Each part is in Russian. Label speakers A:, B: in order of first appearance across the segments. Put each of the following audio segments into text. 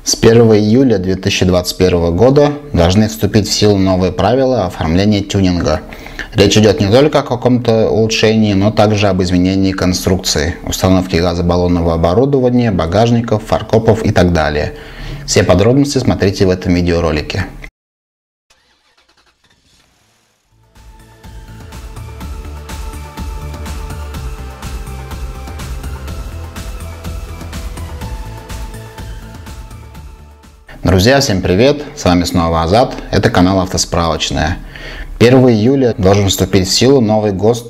A: С 1 июля 2021 года должны вступить в силу новые правила оформления тюнинга. Речь идет не только о каком-то улучшении, но также об изменении конструкции, установке газобаллонного оборудования, багажников, фаркопов и так далее. Все подробности смотрите в этом видеоролике. Друзья, всем привет! С вами снова Азат. Это канал Автосправочная. 1 июля должен вступить в силу новый ГОСТ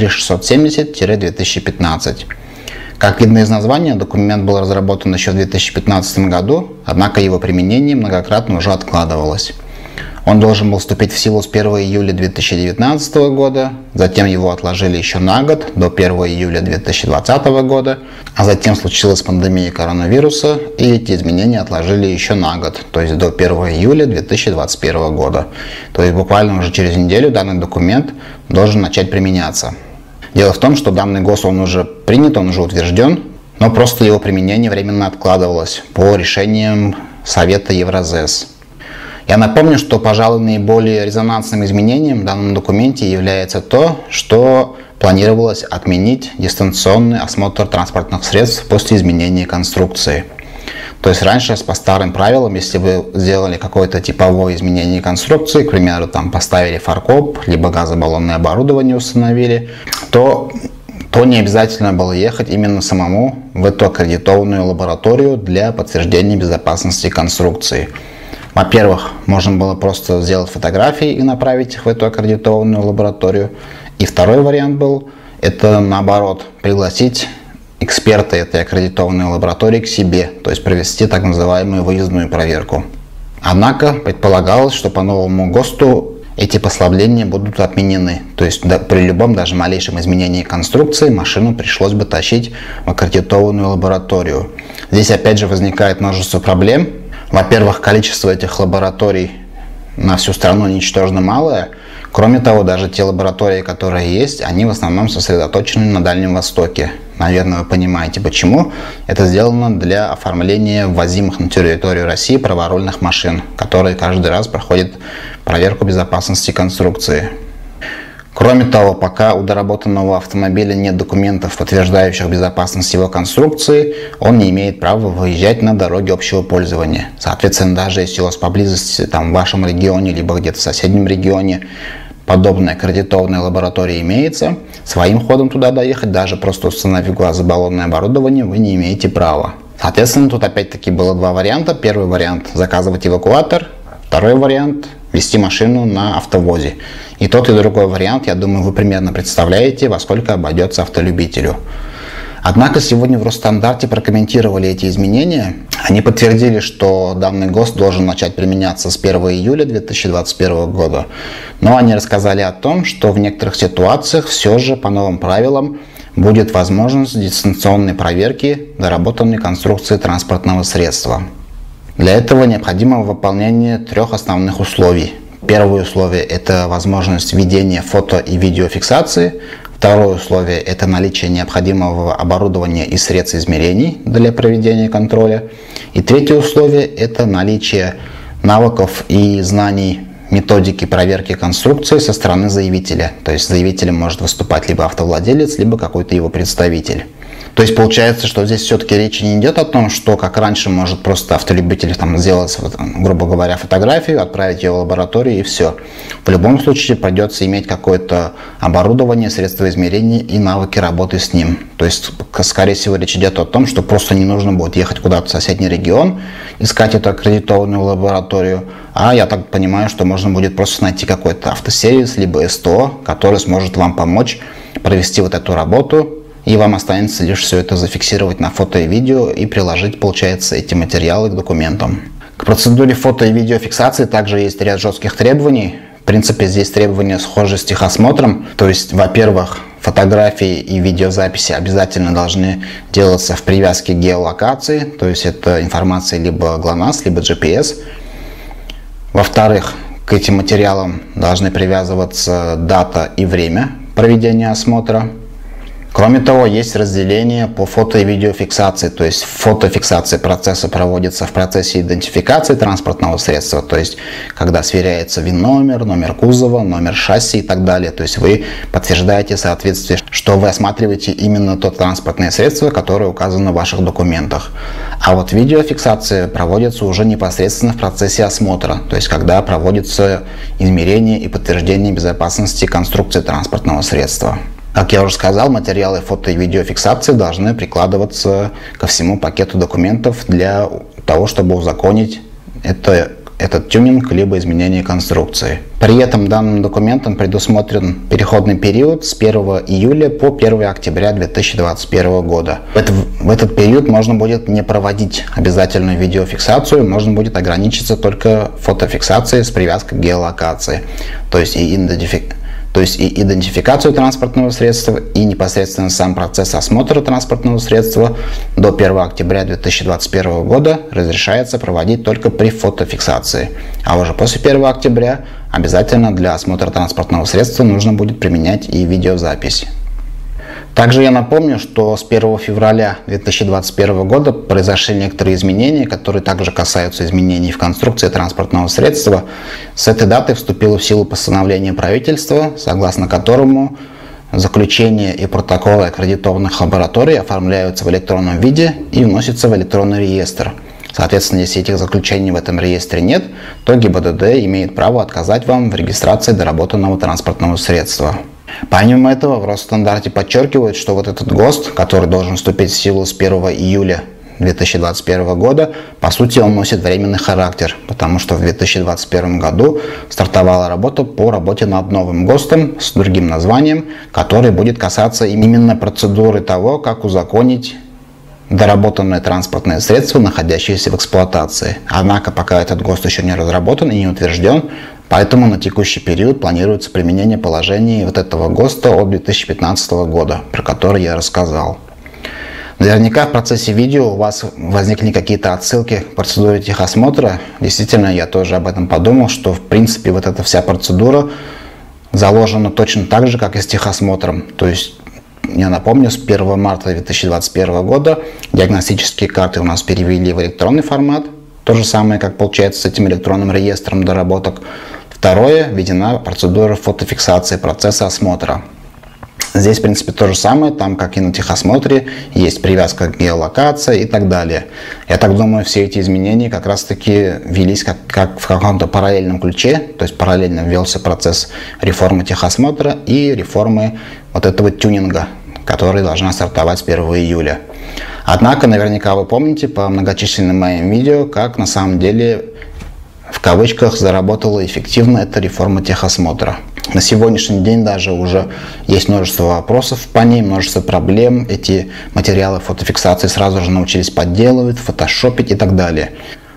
A: 33670-2015. Как видно из названия, документ был разработан еще в 2015 году, однако его применение многократно уже откладывалось. Он должен был вступить в силу с 1 июля 2019 года, затем его отложили еще на год, до 1 июля 2020 года, а затем случилась пандемия коронавируса, и эти изменения отложили еще на год, то есть до 1 июля 2021 года. То есть буквально уже через неделю данный документ должен начать применяться. Дело в том, что данный ГОСТ он уже принят, он уже утвержден, но просто его применение временно откладывалось по решениям Совета Евразес. Я напомню, что, пожалуй, наиболее резонансным изменением в данном документе является то, что планировалось отменить дистанционный осмотр транспортных средств после изменения конструкции. То есть раньше по старым правилам, если вы сделали какое-то типовое изменение конструкции, к примеру, там поставили фаркоп, либо газобаллонное оборудование установили, то не обязательно было ехать именно самому в эту аккредитованную лабораторию для подтверждения безопасности конструкции. Во-первых, можно было просто сделать фотографии и направить их в эту аккредитованную лабораторию. И второй вариант был, это наоборот, пригласить эксперта этой аккредитованной лаборатории к себе, то есть провести так называемую выездную проверку. Однако предполагалось, что по новому ГОСТу эти послабления будут отменены. То есть при любом, даже малейшем изменении конструкции машину пришлось бы тащить в аккредитованную лабораторию. Здесь опять же возникает множество проблем. Во-первых, количество этих лабораторий на всю страну ничтожно малое. Кроме того, даже те лаборатории, которые есть, они в основном сосредоточены на Дальнем Востоке. Наверное, вы понимаете почему. Это сделано для оформления ввозимых на территорию России праворульных машин, которые каждый раз проходят проверку безопасности конструкции. Кроме того, пока у доработанного автомобиля нет документов, подтверждающих безопасность его конструкции, он не имеет права выезжать на дороги общего пользования. Соответственно, даже если у вас поблизости, там, в вашем регионе, либо где-то в соседнем регионе подобная аккредитованная лаборатория имеется, своим ходом туда доехать, даже просто установив газобаллонное оборудование, вы не имеете права. Соответственно, тут опять-таки было два варианта. Первый вариант – заказывать эвакуатор. Второй вариант – вести машину на автовозе. И тот, и другой вариант, я думаю, вы примерно представляете, во сколько обойдется автолюбителю. Однако сегодня в Росстандарте прокомментировали эти изменения. Они подтвердили, что данный ГОСТ должен начать применяться с 1 июля 2021 года. Но они рассказали о том, что в некоторых ситуациях все же по новым правилам будет возможность дистанционной проверки доработанной конструкции транспортного средства. Для этого необходимо выполнение трех основных условий. Первое условие – это возможность ведения фото- и видеофиксации. Второе условие – это наличие необходимого оборудования и средств измерений для проведения контроля. И третье условие – это наличие навыков и знаний методики проверки конструкции со стороны заявителя. То есть заявителем может выступать либо автовладелец, либо какой-то его представитель. То есть получается, что здесь все-таки речь не идет о том, что как раньше может просто автолюбитель сделать, грубо говоря, фотографию, отправить ее в лабораторию и все. В любом случае придется иметь какое-то оборудование, средства измерения и навыки работы с ним. То есть, скорее всего, речь идет о том, что просто не нужно будет ехать куда-то в соседний регион, искать эту аккредитованную лабораторию, а я так понимаю, что можно будет просто найти какой-то автосервис, либо СТО, который сможет вам помочь провести вот эту работу. И вам останется лишь все это зафиксировать на фото и видео и приложить, получается, эти материалы к документам. К процедуре фото и видеофиксации также есть ряд жестких требований. В принципе, здесь требования схожи с техосмотром. То есть, во-первых, фотографии и видеозаписи обязательно должны делаться в привязке к геолокации. То есть, это информация либо GLONASS, либо GPS. Во-вторых, к этим материалам должны привязываться дата и время проведения осмотра. Кроме того, есть разделение по фото- и видеофиксации, то есть фотофиксация процесса проводится в процессе идентификации транспортного средства, то есть когда сверяется ВИН-номер, номер кузова, номер шасси и так далее, то есть вы подтверждаете соответствие, что вы осматриваете именно то транспортное средство, которое указано в ваших документах. А вот видеофиксация проводится уже непосредственно в процессе осмотра, то есть когда проводится измерение и подтверждение безопасности конструкции транспортного средства. Как я уже сказал, материалы фото- и видеофиксации должны прикладываться ко всему пакету документов для того, чтобы узаконить этот тюнинг либо изменение конструкции. При этом данным документом предусмотрен переходный период с 1 июля по 1 октября 2021 года. В этот период можно будет не проводить обязательную видеофиксацию, можно будет ограничиться только фотофиксацией с привязкой к геолокации, то есть и идентификацию транспортного средства, и непосредственно сам процесс осмотра транспортного средства до 1 октября 2021 года разрешается проводить только при фотофиксации. А уже после 1 октября обязательно для осмотра транспортного средства нужно будет применять и видеозапись. Также я напомню, что с 1 февраля 2021 года произошли некоторые изменения, которые также касаются изменений в конструкции транспортного средства. С этой даты вступило в силу постановление правительства, согласно которому заключения и протоколы аккредитованных лабораторий оформляются в электронном виде и вносятся в электронный реестр. Соответственно, если этих заключений в этом реестре нет, то ГИБДД имеет право отказать вам в регистрации доработанного транспортного средства. Помимо этого, в Росстандарте подчеркивают, что вот этот ГОСТ, который должен вступить в силу с 1 июля 2021 года, по сути он носит временный характер, потому что в 2021 году стартовала работа по работе над новым ГОСТом с другим названием, который будет касаться именно процедуры того, как узаконить доработанное транспортное средство, находящееся в эксплуатации. Однако пока этот ГОСТ еще не разработан и не утвержден, поэтому на текущий период планируется применение положений вот этого ГОСТа от 2015 года, про который я рассказал. Наверняка в процессе видео у вас возникли какие-то отсылки к процедуре техосмотра. Действительно, я тоже об этом подумал, что в принципе вот эта вся процедура заложена точно так же, как и с техосмотром. То есть, я напомню, с 1 марта 2021 года диагностические карты у нас перевели в электронный формат. То же самое, как получается с этим электронным реестром доработок. Второе, введена процедура фотофиксации процесса осмотра. Здесь, в принципе, то же самое, там, как и на техосмотре, есть привязка к геолокации и так далее. Я так думаю, все эти изменения как раз-таки велись как в каком-то параллельном ключе, то есть параллельно ввелся процесс реформы техосмотра и реформы вот этого тюнинга, который должна стартовать с 1 июля. Однако, наверняка вы помните по многочисленным моим видео, как на самом деле в кавычках заработала эффективно эта реформа техосмотра. На сегодняшний день даже уже есть множество вопросов по ней, множество проблем. Эти материалы фотофиксации сразу же научились подделывать, фотошопить и так далее.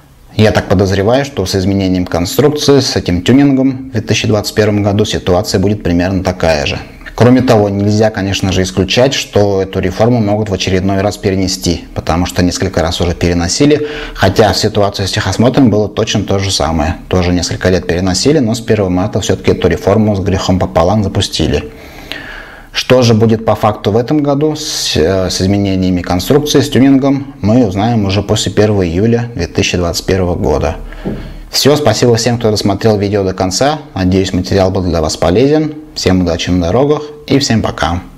A: Я так подозреваю, что с изменением конструкции, с этим тюнингом в 2021 году ситуация будет примерно такая же. Кроме того, нельзя, конечно же, исключать, что эту реформу могут в очередной раз перенести, потому что несколько раз уже переносили, хотя в ситуации с техосмотром было точно то же самое. Тоже несколько лет переносили, но с 1 марта все-таки эту реформу с грехом пополам запустили. Что же будет по факту в этом году с изменениями конструкции, с тюнингом, мы узнаем уже после 1 июля 2021 года. Все, спасибо всем, кто досмотрел видео до конца. Надеюсь, материал был для вас полезен. Всем удачи на дорогах и всем пока.